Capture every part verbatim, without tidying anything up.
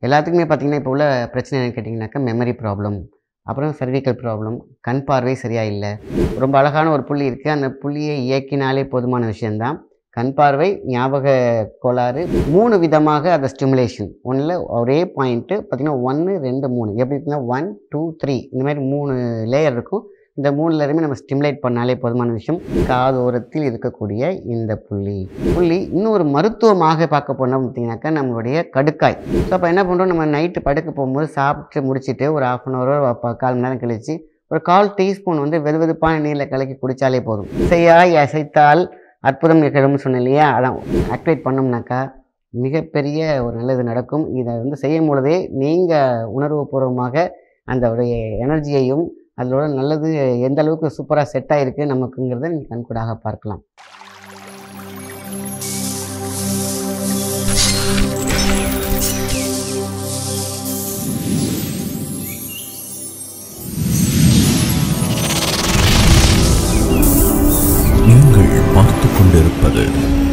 எல்லாத்துக்குமே பார்த்தீங்கன்னா, இப்போ உள்ள பிரச்சனை என்னன்னு கேட்டிங்கனாக்கா, மெமரி ப்ராப்ளம், அப்புறம் சர்விக்கல் ப்ராப்ளம், கண் பார்வை சரியா இல்ல. ரொம்ப அழகான ஒரு புள்ளி இருக்கு. அந்த புள்ளிய இயக்கினாலே போதுமான விஷயம் தான். கண் பார்வை, ஞாபக கோளாறு மூணு விதமாக அத ஸ்டிமுலேஷன். ஒண்ணுல ஒரே பாயிண்ட்டு பார்த்தீங்கன்னா, ஒன்று, ரெண்டு, மூணு எப்படி இருக்குன்னா ஒன்று, ரெண்டு, மூணு இந்த மாரி மூணு லேயர் இருக்கும். இந்த மூணுலயுமே நம்ம ஸ்டிமுலேட் பண்ணாலே போதுமான விஷயம். காதோரத்தில் இருக்கக்கூடிய இந்த புள்ளி. புள்ளி இன்னொரு மருத்துவமாக பார்க்க போனோம் பார்த்தீங்கன்னாக்கா, நம்மளுடைய கடுக்காய். ஸோ அப்போ என்ன பண்ணுறோம், நம்ம நைட்டு படுக்க போகும்போது சாப்பிட்டு முடிச்சுட்டு ஒரு ஹாஃப் அன் ஹவரோ ப கால் மணி நேரம் கழிச்சு ஒரு கால் டீஸ்பூன் வந்து வெதுவெதுப்பான நீரில் கலக்கி குடித்தாலே போதும். இசையாய் அசைத்தால் அற்புதம் நிகழும்னு சொன்னேன் இல்லையா? அதான் ஆக்டிவேட் பண்ணோம்னாக்கா மிகப்பெரிய ஒரு நல்லது நடக்கும். இதை வந்து செய்யும் பொழுதே நீங்கள் உணர்வுபூர்வமாக அந்த உடைய எனர்ஜியையும் அதோட நல்லது எந்த அளவுக்கு சூப்பராக செட் ஆகிருக்கு நமக்குங்கிறத நீங்கள் கண்கூடாக பார்க்கலாம். நீங்கள் பார்த்துக் கொண்டிருப்பது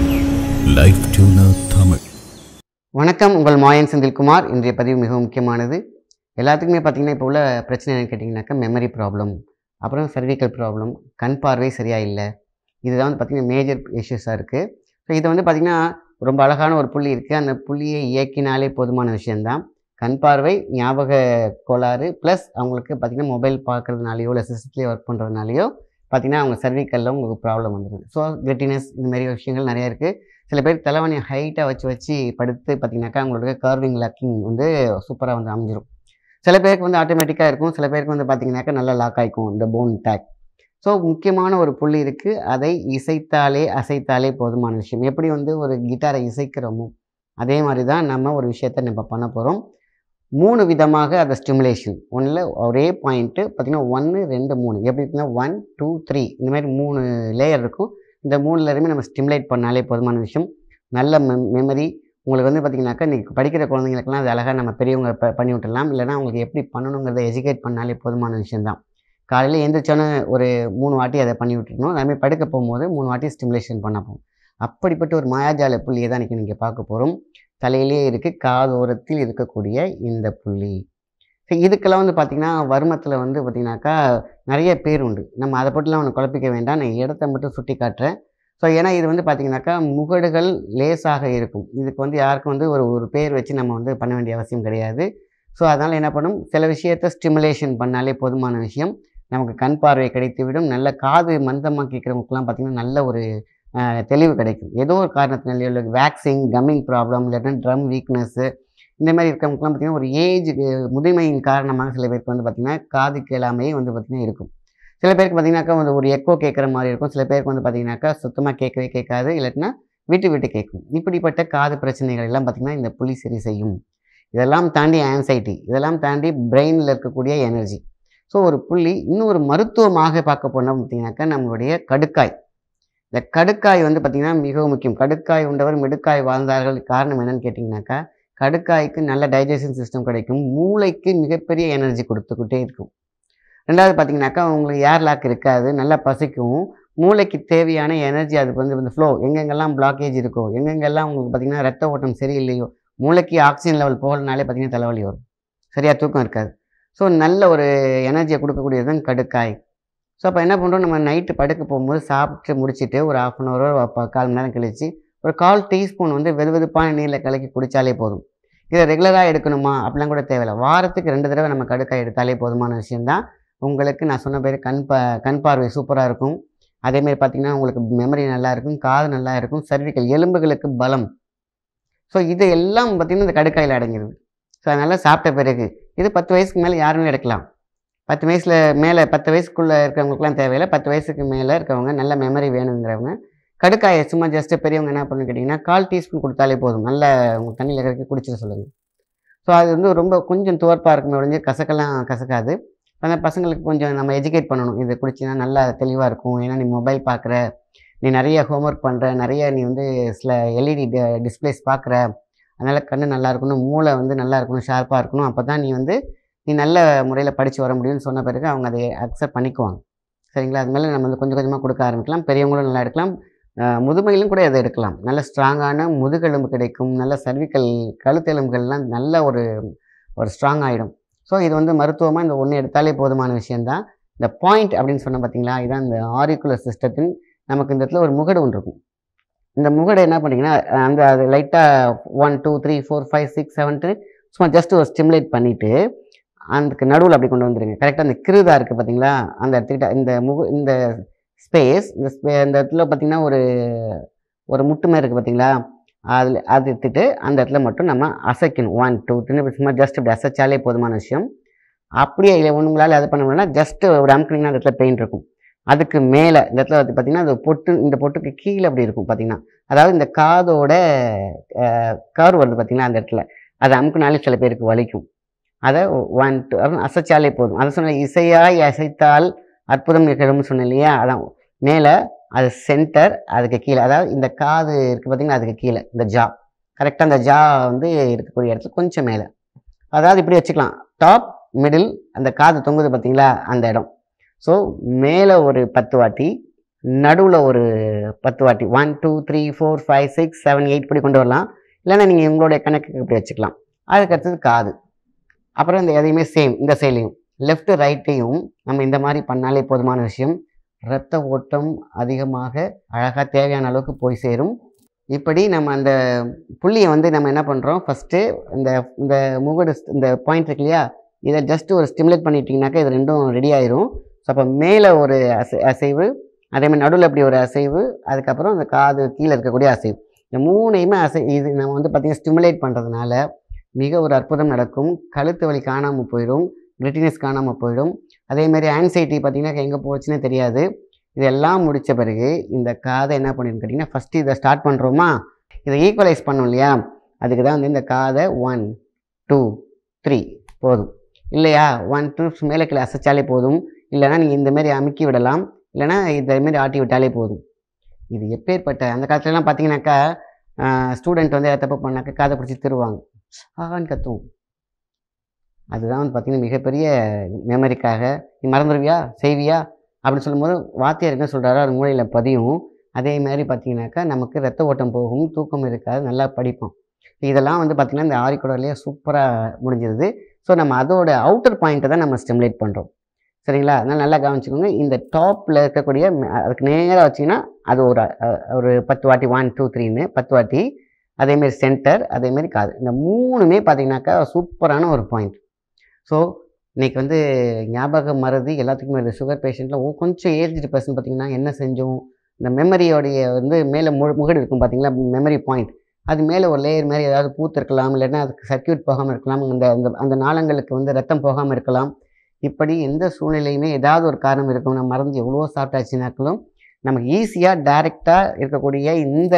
லைஃப் டியூனர் தமிழ். வணக்கம், உங்கள் மாயன் செந்தில்குமார். இன்றைய பதிவு மிகவும் முக்கியமானது. எல்லாத்துக்குமே பார்த்தீங்கன்னா, இப்போ உள்ள பிரச்சனை என்னன்னு கேட்டிங்கனாக்கா, மெமரி ப்ராப்ளம், அப்புறம் சர்விக்கல் ப்ராப்ளம், கண் பார்வை சரியாக இல்லை. இதுதான் வந்து பார்த்திங்கன்னா மேஜர் இஷ்யூஸாக இருக்குது. ஸோ இதை வந்து பார்த்திங்கன்னா, ரொம்ப அழகான ஒரு புள்ளி இருக்குது. அந்த புள்ளியை இயக்கினாலே போதுமான விஷயந்தான். கண் பார்வை, ஞாபக கோளாறு ப்ளஸ் அவங்களுக்கு பார்த்திங்கன்னா மொபைல் பார்க்குறதுனாலையோ இல்லை சிஸ்டத்துலேயே ஒர்க் பண்ணுறதுனாலையோ பார்த்திங்கன்னா அவங்க சர்விக்கலில் உங்களுக்கு ப்ராப்ளம் வந்துடுது. ஸோ கிரெட்டினஸ் இந்த மாதிரி விஷயங்கள் நிறையா இருக்குது. சில பேர் தலைவணியை ஹைட்டாக வச்சு வச்சு படுத்து பார்த்திங்கனாக்கா அவங்களுக்கு கர்விங் லாக்கிங் வந்து சூப்பராக வந்து அமைஞ்சிடும். சில பேருக்கு வந்து ஆட்டோமேட்டிக்காக இருக்கும். சில பேருக்கு வந்து பார்த்திங்கனாக்கா நல்லா லாக் ஆகிக்கும் இந்த போன் டேக். ஸோ முக்கியமான ஒரு புள்ளி இருக்குது. அதை இசைத்தாலே அசைத்தாலே போதுமான விஷயம். எப்படி வந்து ஒரு கிட்டாரை இசைக்கிறோமோ அதே மாதிரி தான் நம்ம ஒரு விஷயத்தை நம்ம பண்ண போகிறோம். மூணு விதமாக அதை ஸ்டிமுலேஷன். ஒன்றில் ஒரே பாயிண்ட்டு பார்த்திங்கன்னா ஒன்று, ரெண்டு, மூணு எப்படி இருக்குன்னா ஒன்று, ரெண்டு, மூணு இந்த மாதிரி மூணு லேயர் இருக்கும். இந்த மூணுலேயுமே நம்ம ஸ்டிமுலேட் பண்ணாலே போதுமான விஷயம். நல்ல மெம் மெமரி உங்களுக்கு வந்து பார்த்திங்கனாக்கா, இன்றைக்கி படிக்கிற குழந்தைங்களுக்கெல்லாம் அது அழகாக நம்ம பெரியவங்க ப பண்ணி விட்டுடலாம். இல்லைனா அவங்களுக்கு எப்படி பண்ணணுங்கிறத எஜுகேட் பண்ணாலே போதுமான விஷயந்தான். காலையில் எழுந்திரிச்சோன்னே ஒரு மூணு வாட்டி அதை பண்ணி விட்டுருணும். அதுமாதிரி படுக்க போகும்போது மூணு வாட்டி ஸ்டிமுலேஷன் பண்ண போகும். அப்படிப்பட்ட ஒரு மாயாஜால புள்ளியை தான் இன்றைக்கி நீங்கள் பார்க்க போகிறோம். தலையிலே இருக்குது, காதோரத்தில் இருக்கக்கூடிய இந்த புள்ளி. ஸோ இதுக்கெல்லாம் வந்து பார்த்திங்கன்னா, வருமத்தில் வந்து பார்த்திங்கனாக்கா நிறைய பேர் உண்டு. நம்ம அதை பற்றிலாம் ஒன்று குழப்பிக்க வேண்டாம். நான் இடத்த மட்டும் சுட்டி காட்டுறேன். ஸோ ஏன்னா இது வந்து பார்த்திங்கனாக்கா முகடுகள் லேசாக இருக்கும். இதுக்கு வந்து யாருக்கும் வந்து ஒரு ஒரு பேர் வச்சு நம்ம வந்து பண்ண வேண்டிய அவசியம் கிடையாது. ஸோ அதனால் என்ன பண்ணும், சில விஷயத்தை ஸ்டிமுலேஷன் பண்ணாலே போதுமான விஷயம். நமக்கு கண் பார்வை கிடைத்துவிடும். நல்ல காது மந்தமாக கேட்குறவங்களுக்குலாம் பார்த்திங்கன்னா நல்ல ஒரு தெளிவு கிடைக்கும். ஏதோ ஒரு காரணத்தினாலேயோ இல்லை வேக்சிங், கம்மிங் ப்ராப்ளம், இல்லைன்னா ட்ரம் வீக்னஸ்ஸு இந்த மாதிரி இருக்கிறவங்களுக்குலாம் பார்த்திங்கன்னா ஒரு ஏஜ் முதுமையின் காரணமாக சில பேருக்கு வந்து பார்த்திங்கன்னா காது கேளாமையே வந்து பார்த்திங்கன்னா இருக்கும். சில பேருக்கு பார்த்திங்கனாக்கா வந்து ஒரு எக்கோ கேட்குற மாதிரி இருக்கும். சில பேருக்கு வந்து பார்த்திங்கனாக்கா சுத்தமாக கேட்கவே கேட்காது, இல்லைன்னா விட்டு விட்டு கேட்கும். இப்படிப்பட்ட காது பிரச்சனைகள் எல்லாம் பார்த்திங்கன்னா இந்த புள்ளி சரி செய்யும். இதெல்லாம் தாண்டி ஆன்சைட்டி, இதெல்லாம் தாண்டி பிரெயினில் இருக்கக்கூடிய எனர்ஜி. ஸோ ஒரு புள்ளி இன்னொரு மருத்துவமாக பார்க்க போனோம் பார்த்திங்கனாக்கா, நம்மளுடைய கடுக்காய். இந்த கடுக்காய் வந்து பார்த்திங்கன்னா மிகவும் முக்கியம். கடுக்காய் உண்டவர் மிடுக்காய் வாழ்ந்தார்கள். காரணம் என்னென்னு கேட்டிங்கனாக்கா, கடுக்காய்க்கு நல்ல டைஜஷன் சிஸ்டம் கிடைக்கும். மூளைக்கு மிகப்பெரிய எனர்ஜி கொடுத்துக்கிட்டே இருக்கும். ரெண்டாவது பார்த்திங்கனாக்கா உங்களுக்கு ஏர் லாக் இருக்காது, நல்லா பசிக்கும். மூளைக்கு தேவையான எனர்ஜி அதுக்கு வந்து இந்த ஃப்ளோ எங்கெங்கெல்லாம் பிளாக்கேஜ் இருக்கோ, எங்கெங்கெல்லாம் உங்களுக்கு பார்த்திங்கன்னா ரத்த ஓட்டம் சரியில்லையோ, மூளைக்கு ஆக்சிஜன் லெவல் போகலனாலே பார்த்திங்கன்னா தலைவலி வரும், சரியாக தூக்கம் இருக்காது. ஸோ நல்ல ஒரு எனர்ஜியை கொடுக்கக்கூடியது தான் கடுக்காய். ஸோ அப்போ என்ன பண்ணுறோம், நம்ம நைட்டு படுக்க போகும்போது சாப்பிட்டு முடிச்சுட்டு ஒரு ஹாஃப் அன் ஹவரோ ப கால் மணி நேரம் கழிச்சு ஒரு கால் டீஸ்பூன் வந்து வெதுவெதுப்பான நீரில் கலக்கி குடித்தாலே போதும். இதை ரெகுலராக எடுக்கணுமா அப்படிலாம் கூட தேவையில்லை. வாரத்துக்கு ரெண்டு தடவை நம்ம கடுக்காய் எடுத்தாலே போதுமான விஷயந்தான். உங்களுக்கு நான் சொன்ன பேர் கண் ப கண் பார்வை சூப்பராக இருக்கும். அதேமாதிரி பார்த்திங்கன்னா உங்களுக்கு மெமரி நல்லா இருக்கும், காது நல்லா இருக்கும், சர்விக்கல் எலும்புகளுக்கு பலம். ஸோ இது எல்லாம் பார்த்திங்கன்னா இந்த கடுக்காயில் அடங்கிடுது. ஸோ அதனால் சாப்பிட்ட பிறகு இது பத்து வயசுக்கு மேலே யாருமே எடுக்கலாம். பத்து வயசில் மேலே பத்து வயசுக்குள்ளே இருக்கிறவங்களுக்குலாம் தேவையில்லை. பத்து வயசுக்கு மேலே இருக்கிறவங்க நல்ல மெமரி வேணுங்கிறவங்க கடுக்காயை சும்மா ஜஸ்ட்டு பெரியவங்க என்ன பண்ணணும்னு கேட்டிங்கன்னா கால் டீஸ்பூன் கொடுத்தாலே போதும். நல்ல உங்கள் தண்ணியில் கலக்கி குடிச்சிட சொல்லுங்கள். ஸோ அது வந்து ரொம்ப கொஞ்சம் துவர்ப்பாக இருக்குமே ஒழிஞ்சு கசக்கெல்லாம் கசக்காது. அந்த பசங்களுக்கு கொஞ்சம் நம்ம எஜுகேட் பண்ணணும். இதை குடிச்சின்னா நல்லா தெளிவாக இருக்கும். ஏன்னா நீ மொபைல் பார்க்குற, நீ நிறைய ஹோம்ஒர்க் பண்ணுற, நிறைய நீ வந்து சில எல்இடி ட டிஸ்பிளேஸ் பார்க்குற, அதனால் கண் நல்லா இருக்கணும், மூளை வந்து நல்லா இருக்கணும், ஷார்ப்பாக இருக்கணும். அப்போ தான் நீ வந்து நீ நல்ல முறையில் படித்து வர முடியும்னு சொன்ன பிறகு அவங்க அதை அக்செப்ட் பண்ணிக்குவாங்க. சரிங்களா? அது மேலே நம்ம வந்து கொஞ்சம் கொஞ்சமாக கொடுக்க ஆரம்பிக்கலாம். பெரியவங்களும் நல்லா எடுக்கலாம், முதுமையிலும் கூட இதை எடுக்கலாம். நல்ல ஸ்ட்ராங்கான முதுகெலும்பு கிடைக்கும். நல்ல சர்விக்கல் கழுத்தெலும்புகள்லாம் நல்ல ஒரு ஒரு ஸ்ட்ராங் ஆகிடும். ஸோ இது வந்து மருத்துவமாக இந்த ஒன்று எடுத்தாலே போதுமான விஷயந்தான். இந்த பாயிண்ட் அப்படின்னு சொன்ன பார்த்தீங்களா, இதுதான் இந்த ஆரிக்குலர் சிஸ்டத்தின் நமக்கு இந்த இடத்துல ஒரு முகடு ஒன்று இருக்கும். இந்த முகடை என்ன பண்ணிங்கன்னா அந்த அது லைட்டாக one two three four five six seven சும்மா ஜஸ்ட் ஒரு ஸ்டிமுலேட் பண்ணிவிட்டு அதுக்கு நடுவில் அப்படி கொண்டு வந்துடுங்க. கரெக்டாக அந்த கிருதா இருக்குது பார்த்தீங்களா, அந்த இடத்துக்கிட்ட இந்த முக இந்த ஸ்பேஸ் இந்த ஸ்பே இந்த இடத்துல பார்த்தீங்கன்னா ஒரு ஒரு முட்டு மாதிரி இருக்குது பார்த்தீங்களா, அதில் அது எடுத்துட்டு அந்த இடத்துல மட்டும் நம்ம அசைக்கணும். ஒன் டூ த்ரீ சும்மா ஜஸ்ட் இப்படி அசைச்சாலே போதுமான விஷயம். அப்படியே இல்லை உங்களால் அது பண்ண முடியலன்னா ஜஸ்ட் ஒரு அமுக்குனீங்கன்னா அந்த இடத்துல பெயின் இருக்கும். அதுக்கு மேலே இந்த இடத்துல வந்து பார்த்தீங்கன்னா அது பொட்டு இந்த பொட்டுக்கு கீழே அப்படி இருக்கும் பார்த்தீங்கன்னா, அதாவது இந்த காதோட கர்வ் வருது பார்த்தீங்களா அந்த இடத்துல, அதை அமுக்குனாலே சில பேருக்கு வலிக்கும். அதை ஒன் டூ அப்படின்னு அசைச்சாலே போதும். அதை சொன்ன இசையாய் அசைத்தால் அற்புதம் நிகழும்னு சொன்னேன் இல்லையா, அதான் மேலே அது சென்டர், அதுக்கு கீழே அதாவது இந்த காது இருக்குது பார்த்தீங்கன்னா அதுக்கு கீழே இந்த ஜா, கரெக்டாக அந்த ஜா வந்து இருக்கக்கூடிய இடத்துல கொஞ்சம் மேலே, அதாவது இப்படி வச்சுக்கலாம். டாப் மிடில் அந்த காது தொங்குது பார்த்தீங்களா அந்த இடம். ஸோ மேலே ஒரு பத்து வாட்டி, நடுவில் ஒரு பத்து வாட்டி, one two three four five six seven eight இப்படி கொண்டு வரலாம். இல்லைன்னா நீங்கள் உங்களுடைய கணக்குக்கு இப்படி வச்சுக்கலாம். அதுக்கு அடுத்தது காது, அப்புறம் இந்த எதையுமே சேம் இந்த சைட்லையும் லெஃப்ட் ரைட்டையும் நம்ம இந்த மாதிரி பண்ணாலே போதுமான விஷயம். இரத்த ஓட்டம் அதிகமாக அழகாக தேவையான அளவுக்கு போய் சேரும். இப்படி நம்ம அந்த புள்ளியை வந்து நம்ம என்ன பண்ணுறோம், ஃபஸ்ட்டு இந்த இந்த முகடு இந்த பாயிண்ட் இருக்கு இல்லையா, இதை ஜஸ்ட்டு ஒரு ஸ்டிமுலேட் பண்ணிட்டீங்கன்னாக்கா இது ரெண்டும் ரெடி ஆயிரும். ஸோ அப்போ மேலே ஒரு அசை அசைவு அதேமாதிரி நடுவில் அப்படி ஒரு அசைவு, அதுக்கப்புறம் அந்த காது கீழே இருக்கக்கூடிய அசைவு, இந்த மூணையுமே அசை இது நம்ம வந்து பார்த்திங்கன்னா ஸ்டிமுலேட் பண்ணுறதுனால மிக ஒரு அற்புதம் நடக்கும். கழுத்து வலி காணாமல் போயிடும், கிரிட்டினஸ் காணாமல் போயிடும். அதேமாதிரி ஆன்சைட்டி பார்த்திங்கன்னா எங்கே போச்சுன்னே தெரியாது. இதெல்லாம் முடித்த பிறகு இந்த காதை என்ன பண்ணிருன்னு கேட்டிங்கன்னா, ஃபஸ்ட்டு இதை ஸ்டார்ட் பண்ணுறோமா, இதை ஈக்குவலைஸ் பண்ணோம் இல்லையா, அதுக்கு தான் வந்து இந்த காதை ஒன் டூ த்ரீ போதும் இல்லையா, ஒன் டூ மேலே கீழே அசைச்சாலே போதும். இல்லைனா நீங்கள் இந்தமாரி அமுக்கி விடலாம், இல்லைனா இதேமாரி ஆட்டி விட்டாலே போதும். இது எப்பேற்பட்ட அந்த காலத்துலலாம் பார்த்தீங்கன்னாக்கா ஸ்டூடெண்ட் வந்து எதாவது தப்பு பண்ணாக்கா காதை பிடிச்சி திருவாங்க, ஆன்னு கத்துவோம். அதுதான் வந்து பார்த்திங்கன்னா மிகப்பெரிய மெமரிக்காக நீ மறந்துடுவியா செய்வியா அப்படின்னு சொல்லும்போது வாத்தியார் என்ன சொல்கிறாரோ அது மூளையில் பதியும். அதே மாதிரி பார்த்திங்கனாக்கா நமக்கு ரத்த ஓட்டம் போகும், தூக்கம் இருக்காது, நல்லா படிப்போம். இதெல்லாம் வந்து பார்த்திங்கன்னா இந்த ஆரிக்குடர்லேயே சூப்பராக முடிஞ்சிருது. ஸோ நம்ம அதோட அவுட்டர் பாயிண்ட்டை தான் நம்ம ஸ்டிமுலேட் பண்ணுறோம். சரிங்களா, அதனால் நல்லா கவனிச்சுக்கோங்க. இந்த டாப்பில் இருக்கக்கூடிய அதுக்கு நேராக வச்சிங்கன்னா அது ஒரு ஒரு பத்து வாட்டி ஒன் டூ த்ரீன்னு பத்து வாட்டி, அதேமாரி சென்டர், அதேமாரி காது, இந்த மூணுமே பார்த்திங்கனாக்கா சூப்பரான ஒரு பாயிண்ட். ஸோ இன்றைக்கி வந்து ஞாபக மறதி எல்லாத்துக்குமே இருக்குது. சுகர் பேஷண்ட்டில் கொஞ்சம் ஏஜ்டு பர்சன் பார்த்திங்கன்னா என்ன செஞ்சோம், இந்த மெமரியோடைய வந்து மேலே மு முகடு இருக்கும் பார்த்திங்களா மெமரி பாயிண்ட், அது மேலே ஒரு லேயர் மாதிரி ஏதாவது பூத்திருக்கலாம், இல்லைன்னா அதுக்கு சர்க்கியூட் போகாமல் இருக்கலாம், அந்த அந்த அந்த நாளங்களுக்கு வந்து ரத்தம் போகாமல் இருக்கலாம். இப்படி எந்த சூழ்நிலையுமே ஏதாவது ஒரு காரணம் இருக்கும். நம்ம மறந்து எவ்வளோ சாப்பிட்டாச்சுனாக்களும் நமக்கு ஈஸியாக டைரெக்டாக இருக்கக்கூடிய இந்த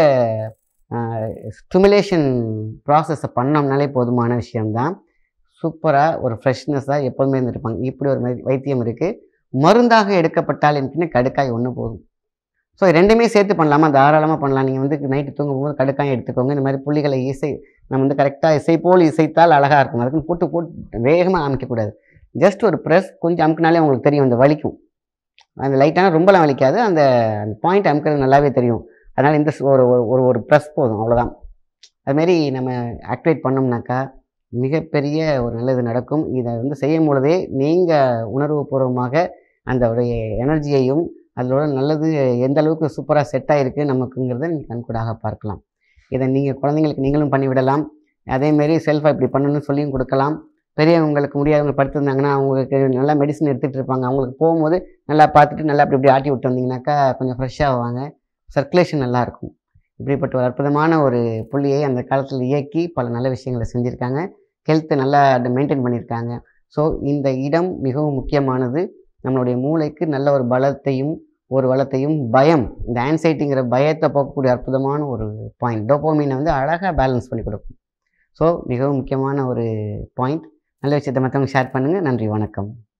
ஸ்டிமுலேஷன் ப்ராசஸை பண்ணோம்னாலே போதுமான விஷயம்தான். சூப்பராக ஒரு ஃப்ரெஷ்னஸாக எப்போதுமே இருந்துருப்பாங்க. இப்படி ஒரு வைத்தியம் இருக்குது. மருந்தாக எடுக்கப்பட்டால் எனக்கு கடுக்காய் ஒன்று போதும். ஸோ ரெண்டுமே சேர்த்து பண்ணலாமா, தாராளமாக பண்ணலாம். நீங்கள் வந்து நைட்டு தூங்கும்போது கடுக்காய் எடுத்துக்கோங்க. இந்த மாதிரி புள்ளிகளை இசை நம்ம வந்து கரெக்டாக இசை போல் இசைத்தால் அழகாக இருக்கும். அதுக்குன்னு போட்டு போட்டு வேகமாக அமைக்கக்கூடாது. ஜஸ்ட் ஒரு ப்ரெஸ் கொஞ்சம் அமுக்குனாலே உங்களுக்கு தெரியும், அந்த வலிக்கும். அந்த லைட்டான ரொம்பலாம் வலிக்காது, அந்த அந்த பாயிண்ட் அமுக்கிறது நல்லாவே தெரியும். அதனால் இந்த ஒரு ஒரு ஒரு ப்ரெஸ் போதும், அவ்வளோதான். அதுமாரி நம்ம ஆக்டிவேட் பண்ணோம்னாக்கா மிகப்பெரிய ஒரு நல்லது நடக்கும். இதை வந்து செய்யும் பொழுதே நீங்கள் உணர்வுபூர்வமாக அந்த உடைய எனர்ஜியையும் அதோட நல்லது எந்த அளவுக்கு சூப்பராக செட் ஆகிருக்கு நமக்குங்கிறத நீங்கள் கண்கூடாக பார்க்கலாம். இதை நீங்கள் குழந்தைங்களுக்கு நீங்களும் பண்ணிவிடலாம். அதேமாரி செல்ஃபாக இப்படி பண்ணணும்னு சொல்லியும் கொடுக்கலாம். பெரியவங்களுக்கு முடியாதவங்க படுத்திருந்தாங்கன்னா அவங்களுக்கு நல்லா மெடிசன் எடுத்துகிட்டு இருப்பாங்க, அவங்களுக்கு போகும்போது நல்லா பார்த்துட்டு நல்லா அப்படி இப்படி ஆட்டி விட்டு வந்தீங்கன்னாக்கா கொஞ்சம் ஃப்ரெஷ்ஷாக ஆவாங்க, சர்க்குலேஷன் நல்லாயிருக்கும். இப்படிப்பட்ட ஒரு அற்புதமான ஒரு புள்ளியை அந்த காலத்தில் இயக்கி பல நல்ல விஷயங்களை செஞ்சுருக்காங்க. ஹெல்த்தை நல்லா மெயின்டைன் பண்ணியிருக்காங்க. ஸோ இந்த இடம் மிகவும் முக்கியமானது. நம்மளுடைய மூளைக்கு நல்ல ஒரு பலத்தையும் ஒரு வளத்தையும் பயம், இந்த ஆன்சைட்டிங்கிற பயத்தை போக்கக்கூடிய அற்புதமான ஒரு பாயிண்ட். டோபோமைனை வந்து அழகாக பேலன்ஸ் பண்ணி கொடுக்கும். ஸோ மிகவும் முக்கியமான ஒரு பாயிண்ட். நல்ல விஷயத்தை மற்றவங்க ஷேர் பண்ணுங்கள். நன்றி, வணக்கம்.